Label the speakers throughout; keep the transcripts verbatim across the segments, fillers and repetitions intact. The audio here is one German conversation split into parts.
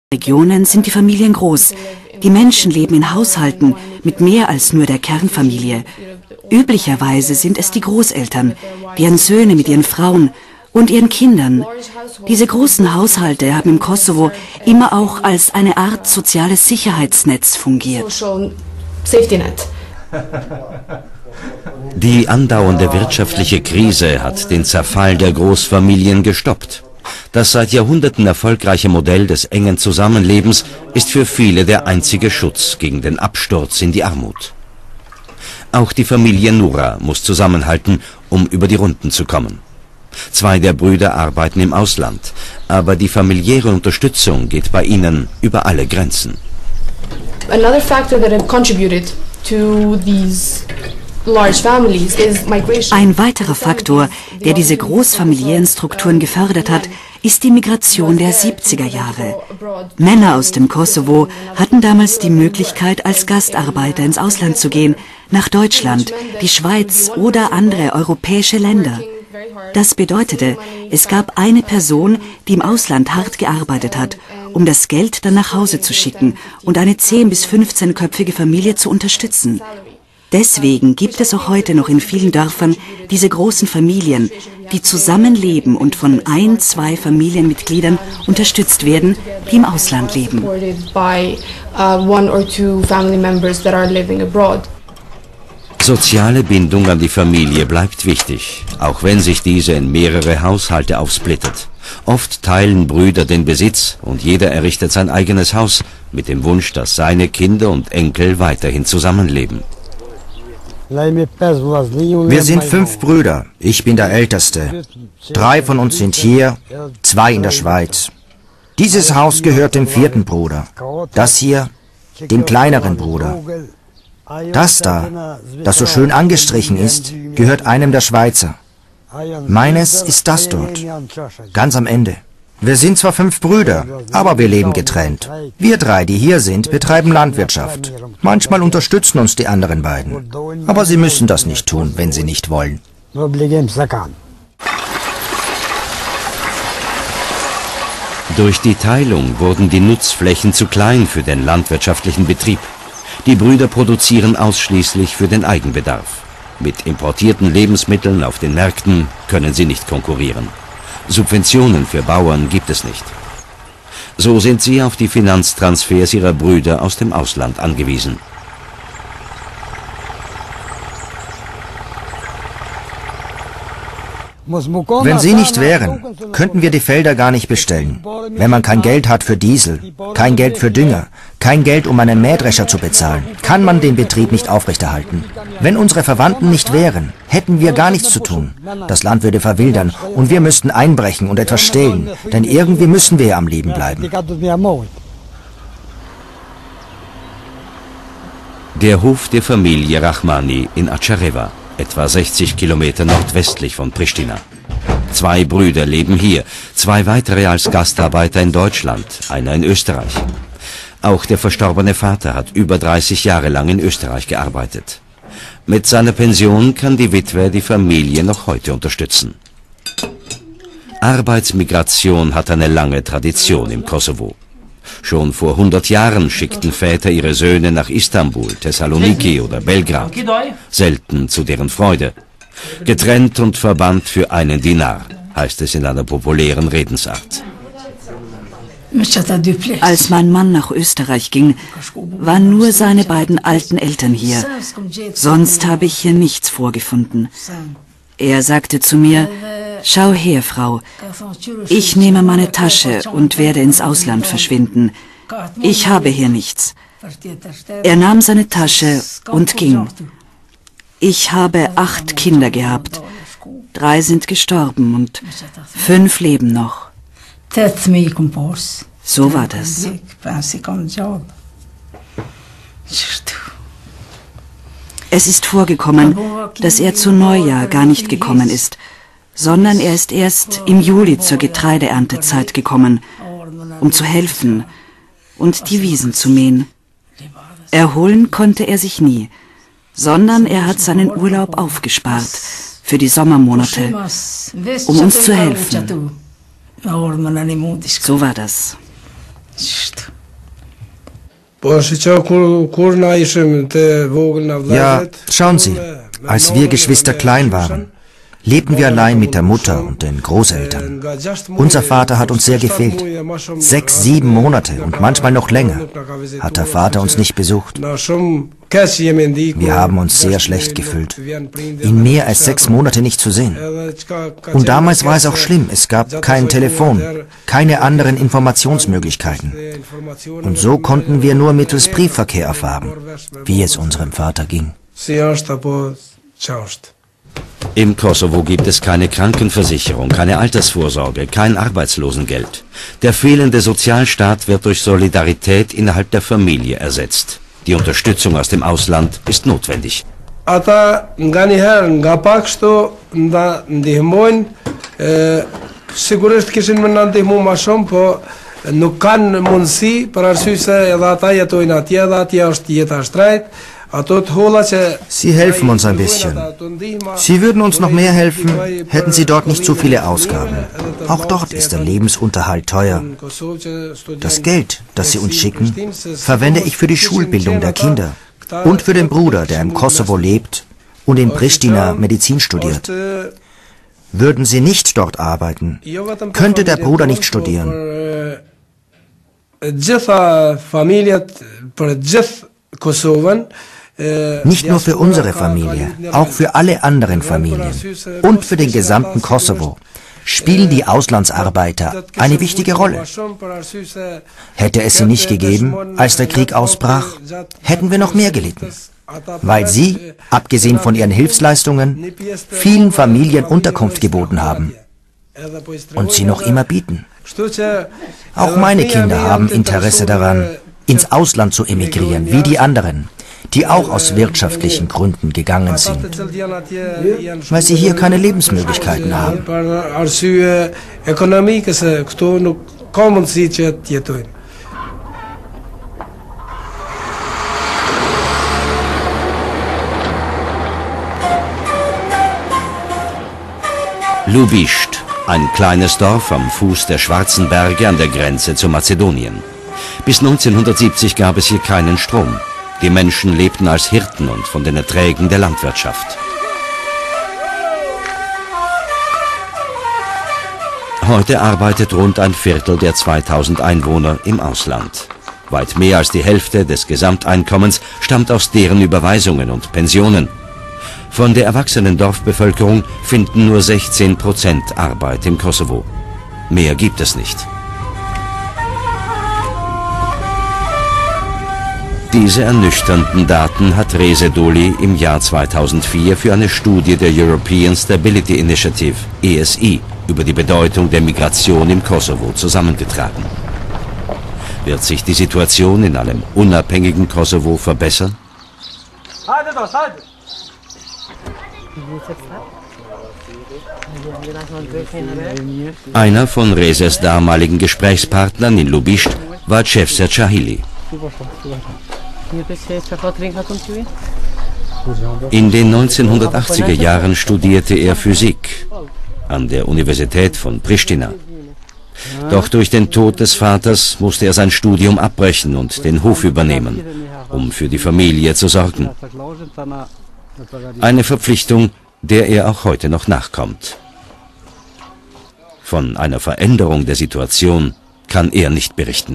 Speaker 1: Regionen sind die Familien groß. Die Menschen leben in Haushalten mit mehr als nur der Kernfamilie. Üblicherweise sind es die Großeltern, deren Söhne mit ihren Frauen und ihren Kindern. Diese großen Haushalte haben im Kosovo immer auch als eine Art soziales Sicherheitsnetz fungiert.
Speaker 2: Die andauernde wirtschaftliche Krise hat den Zerfall der Großfamilien gestoppt. Das seit Jahrhunderten erfolgreiche Modell des engen Zusammenlebens ist für viele der einzige Schutz gegen den Absturz in die Armut. Auch die Familie Nura muss zusammenhalten, um über die Runden zu kommen. Zwei der Brüder arbeiten im Ausland, aber die familiäre Unterstützung geht bei ihnen über alle Grenzen.
Speaker 3: Another factor that contributed to these
Speaker 1: Ein weiterer Faktor, der diese großfamiliären Strukturen gefördert hat, ist die Migration der siebziger Jahre. Männer aus dem Kosovo hatten damals die Möglichkeit, als Gastarbeiter ins Ausland zu gehen, nach Deutschland, die Schweiz oder andere europäische Länder. Das bedeutete, es gab eine Person, die im Ausland hart gearbeitet hat, um das Geld dann nach Hause zu schicken und eine zehn- bis fünfzehnköpfige Familie zu unterstützen. Deswegen gibt es auch heute noch in vielen Dörfern diese großen Familien, die zusammenleben und von ein, zwei Familienmitgliedern unterstützt werden, die im Ausland leben.
Speaker 2: Soziale Bindung an die Familie bleibt wichtig, auch wenn sich diese in mehrere Haushalte aufsplittet. Oft teilen Brüder den Besitz und jeder errichtet sein eigenes Haus mit dem Wunsch, dass seine Kinder und Enkel weiterhin zusammenleben.
Speaker 4: Wir sind fünf Brüder, ich bin der Älteste. Drei von uns sind hier, zwei in der Schweiz. Dieses Haus gehört dem vierten Bruder, das hier dem kleineren Bruder. Das da, das so schön angestrichen ist, gehört einem der Schweizer. Meines ist das dort, ganz am Ende. Wir sind zwar fünf Brüder, aber wir leben getrennt. Wir drei, die hier sind, betreiben Landwirtschaft. Manchmal unterstützen uns die anderen beiden. Aber sie müssen das nicht tun, wenn sie nicht wollen.
Speaker 2: Durch die Teilung wurden die Nutzflächen zu klein für den landwirtschaftlichen Betrieb. Die Brüder produzieren ausschließlich für den Eigenbedarf. Mit importierten Lebensmitteln auf den Märkten können sie nicht konkurrieren. Subventionen für Bauern gibt es nicht. So sind sie auf die Finanztransfers ihrer Brüder aus dem Ausland angewiesen.
Speaker 4: Wenn sie nicht wären, könnten wir die Felder gar nicht bestellen. Wenn man kein Geld hat für Diesel, kein Geld für Dünger, kein Geld, um einen Mähdrescher zu bezahlen, kann man den Betrieb nicht aufrechterhalten. Wenn unsere Verwandten nicht wären, hätten wir gar nichts zu tun. Das Land würde verwildern und wir müssten einbrechen und etwas stehlen, denn irgendwie müssen wir ja am Leben bleiben.
Speaker 2: Der Hof der Familie Rahmani in Ačareva, etwa sechzig Kilometer nordwestlich von Pristina. Zwei Brüder leben hier, zwei weitere als Gastarbeiter in Deutschland, einer in Österreich. Auch der verstorbene Vater hat über dreißig Jahre lang in Österreich gearbeitet. Mit seiner Pension kann die Witwe die Familie noch heute unterstützen. Arbeitsmigration hat eine lange Tradition im Kosovo. Schon vor hundert Jahren schickten Väter ihre Söhne nach Istanbul, Thessaloniki oder Belgrad, selten zu deren Freude. Getrennt und verbannt für einen Dinar, heißt es in einer populären Redensart.
Speaker 1: Als mein Mann nach Österreich ging, waren nur seine beiden alten Eltern hier. Sonst habe ich hier nichts vorgefunden. Er sagte zu mir: Schau her, Frau, ich nehme meine Tasche und werde ins Ausland verschwinden. Ich habe hier nichts. Er nahm seine Tasche und ging. Ich habe acht Kinder gehabt. Drei sind gestorben und fünf leben noch. So war das. Es ist vorgekommen, dass er zu Neujahr gar nicht gekommen ist, sondern er ist erst im Juli zur Getreideerntezeit gekommen, um zu helfen und die Wiesen zu mähen. Erholen konnte er sich nie, sondern er hat seinen Urlaub aufgespart für die Sommermonate, um uns zu helfen. So war das.
Speaker 4: Ja, schauen Sie, als wir Geschwister klein waren, lebten wir allein mit der Mutter und den Großeltern. Unser Vater hat uns sehr gefehlt. Sechs, sieben Monate und manchmal noch länger hat der Vater uns nicht besucht. Wir haben uns sehr schlecht gefühlt, ihn mehr als sechs Monate nicht zu sehen. Und damals war es auch schlimm, es gab kein Telefon, keine anderen Informationsmöglichkeiten. Und so konnten wir nur mittels Briefverkehr erfahren, wie es unserem Vater ging.
Speaker 2: Im Kosovo gibt es keine Krankenversicherung, keine Altersvorsorge, kein Arbeitslosengeld. Der fehlende Sozialstaat wird durch Solidarität innerhalb der Familie ersetzt. Die Unterstützung aus dem Ausland ist notwendig.
Speaker 4: Sie helfen uns ein bisschen. Sie würden uns noch mehr helfen, hätten Sie dort nicht so viele Ausgaben. Auch dort ist der Lebensunterhalt teuer. Das Geld, das Sie uns schicken, verwende ich für die Schulbildung der Kinder und für den Bruder, der im Kosovo lebt und in Pristina Medizin studiert. Würden Sie nicht dort arbeiten, könnte der Bruder nicht studieren. Nicht nur für unsere Familie, auch für alle anderen Familien und für den gesamten Kosovo spielen die Auslandsarbeiter eine wichtige Rolle. Hätte es sie nicht gegeben, als der Krieg ausbrach, hätten wir noch mehr gelitten, weil sie, abgesehen von ihren Hilfsleistungen, vielen Familien Unterkunft geboten haben und sie noch immer bieten. Auch meine Kinder haben Interesse daran, ins Ausland zu emigrieren, wie die anderen, die auch aus wirtschaftlichen Gründen gegangen sind, weil sie hier keine Lebensmöglichkeiten haben.
Speaker 2: Ljubišť, ein kleines Dorf am Fuß der Schwarzen Berge an der Grenze zu Mazedonien. Bis neunzehnhundertsiebzig gab es hier keinen Strom. Die Menschen lebten als Hirten und von den Erträgen der Landwirtschaft. Heute arbeitet rund ein Viertel der zweitausend Einwohner im Ausland. Weit mehr als die Hälfte des Gesamteinkommens stammt aus deren Überweisungen und Pensionen. Von der erwachsenen Dorfbevölkerung finden nur sechzehn Prozent Arbeit im Kosovo. Mehr gibt es nicht. Diese ernüchternden Daten hat Reze Doli im Jahr zweitausendvier für eine Studie der European Stability Initiative, E S I, über die Bedeutung der Migration im Kosovo zusammengetragen. Wird sich die Situation in einem unabhängigen Kosovo verbessern? Einer von Rezes damaligen Gesprächspartnern in Ljubišť war Cevser Cahili. In den neunzehnhundertachtziger Jahren studierte er Physik an der Universität von Pristina. Doch durch den Tod des Vaters musste er sein Studium abbrechen und den Hof übernehmen, um für die Familie zu sorgen. Eine Verpflichtung, der er auch heute noch nachkommt. Von einer Veränderung der Situation kann er nicht berichten.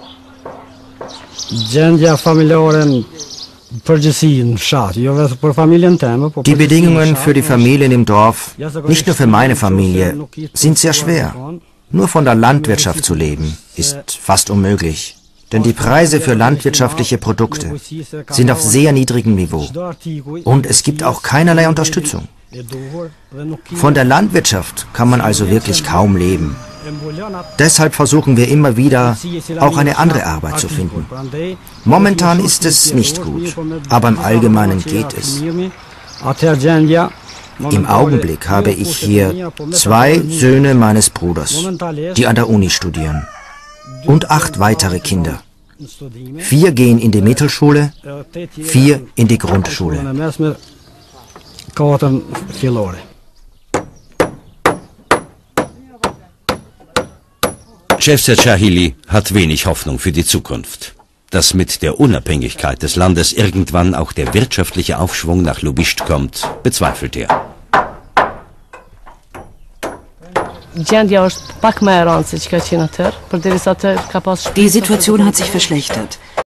Speaker 4: Die Bedingungen für die Familien im Dorf, nicht nur für meine Familie, sind sehr schwer. Nur von der Landwirtschaft zu leben, ist fast unmöglich. Denn die Preise für landwirtschaftliche Produkte sind auf sehr niedrigem Niveau. Und es gibt auch keinerlei Unterstützung. Von der Landwirtschaft kann man also wirklich kaum leben. Deshalb versuchen wir immer wieder, auch eine andere Arbeit zu finden. Momentan ist es nicht gut, aber im Allgemeinen geht es. Im Augenblick habe ich hier zwei Söhne meines Bruders, die an der Uni studieren. Und acht weitere Kinder. Vier gehen in die Mittelschule, vier in die Grundschule.
Speaker 2: Cevser Cahili hat wenig Hoffnung für die Zukunft. Dass mit der Unabhängigkeit des Landes irgendwann auch der wirtschaftliche Aufschwung nach Lubischt kommt, bezweifelt er.
Speaker 1: Die Situation hat sich verschlechtert.